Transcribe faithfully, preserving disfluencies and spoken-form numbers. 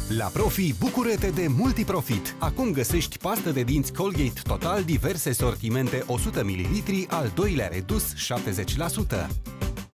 La Profi, bucură-te de multiprofit! Acum găsești pastă de dinți Colgate Total diverse sortimente o sută mililitri, al doilea redus șaptezeci la sută.